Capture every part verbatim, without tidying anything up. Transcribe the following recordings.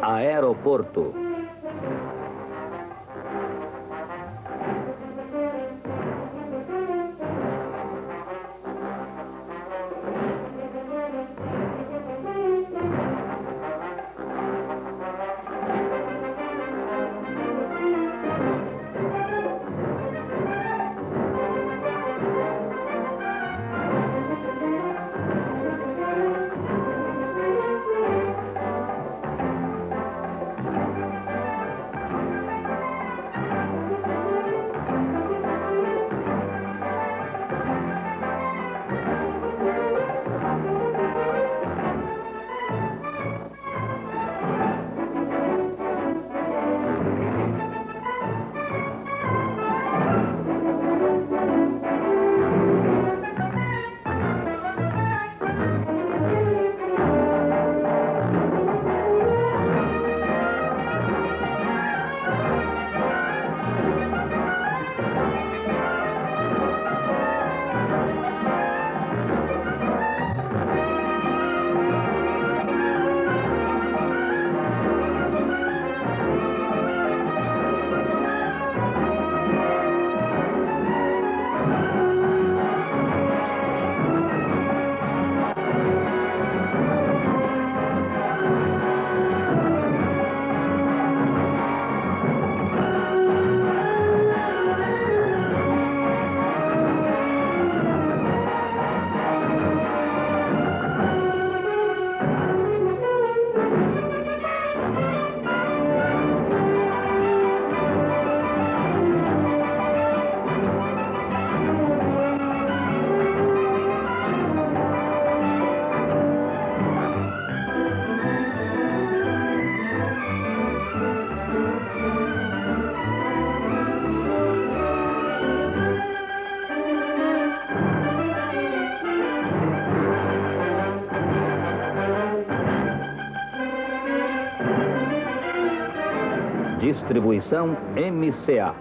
Aeroporto. Distribuição M C A.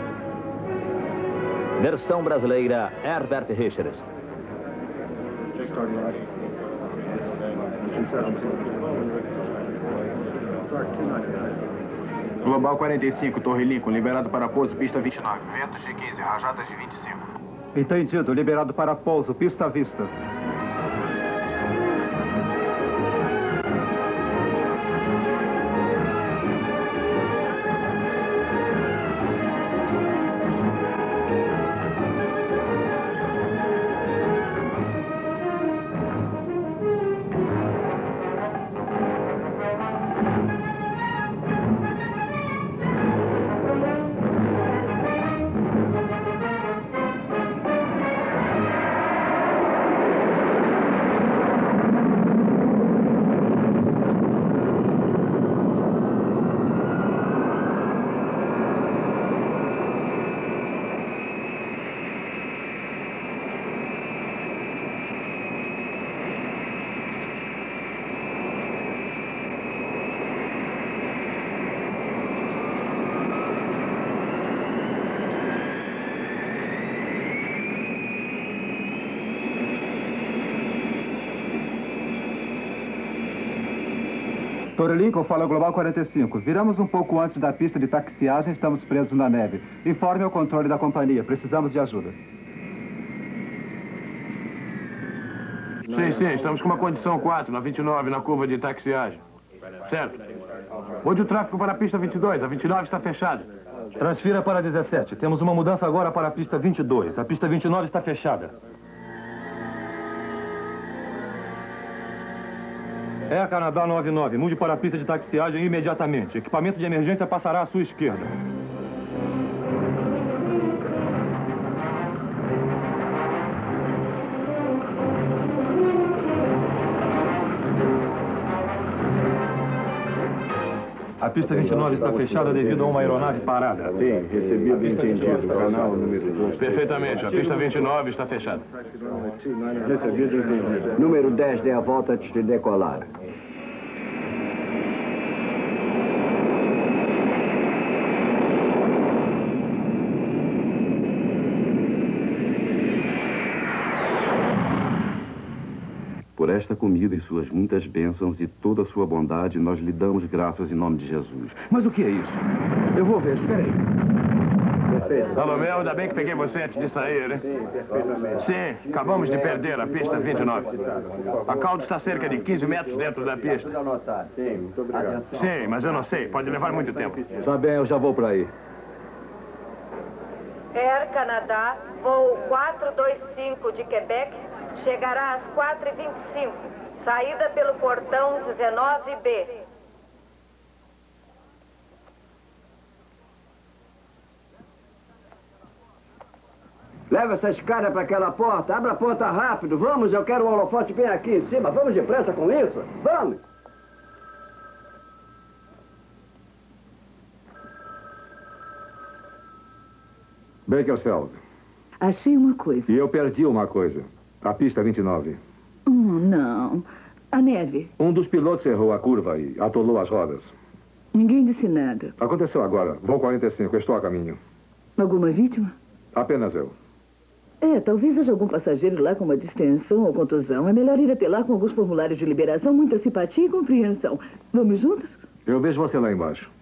Versão brasileira Herbert Richards. Global quarenta e cinco, Torre Lincoln, liberado para pouso, pista vinte e nove. Ventos de quinze, rajadas de vinte e cinco. Entendido, liberado para pouso, pista vista. Torre Lincoln, fala Global quarenta e cinco. Viramos um pouco antes da pista de taxiagem e estamos presos na neve. Informe ao controle da companhia. Precisamos de ajuda. Sim, sim. Estamos com uma condição quatro, na vinte e nove, na curva de taxiagem. Certo. Onde o tráfego para a pista vinte e dois? A vinte e nove está fechada. Transfira para dezessete. Temos uma mudança agora para a pista vinte e dois. A pista vinte e nove está fechada. É a Canadá noventa e nove. Mude para a pista de taxiagem imediatamente. Equipamento de emergência passará à sua esquerda. A pista vinte e nove está fechada devido a uma aeronave parada. Sim, recebido e entendido. Canal número dois. Perfeitamente. A pista vinte e nove está fechada. Recebido e entendido. Número dez, dê a volta antes de decolar. Por esta comida e suas muitas bênçãos e toda a sua bondade, nós lhe damos graças em nome de Jesus. Mas o que é isso? Eu vou ver, espera aí. Salomé, ainda bem que peguei você antes de sair, né? Sim, perfeitamente. Sim, acabamos de perder a pista vinte e nove. A cauda está cerca de quinze metros dentro da pista. Sim, muito obrigado. Sim, mas eu não sei, pode levar muito tempo. Tá bem, eu já vou para aí. Air Canada, voo quatrocentos e vinte e cinco de Quebec, chegará às quatro e vinte e cinco. Saída pelo portão dezenove B. Leva essa escada para aquela porta. Abra a porta rápido. Vamos, eu quero um holofote bem aqui em cima. Vamos depressa com isso. Vamos! Bakersfield. Achei uma coisa. E eu perdi uma coisa. A pista vinte e nove. Hum, não. A neve. Um dos pilotos errou a curva e atolou as rodas. Ninguém disse nada. Aconteceu agora. Voo quarenta e cinco. Estou a caminho. Alguma vítima? Apenas eu. É, talvez haja algum passageiro lá com uma distensão ou contusão. É melhor ir até lá com alguns formulários de liberação, muita simpatia e compreensão. Vamos juntos? Eu vejo você lá embaixo.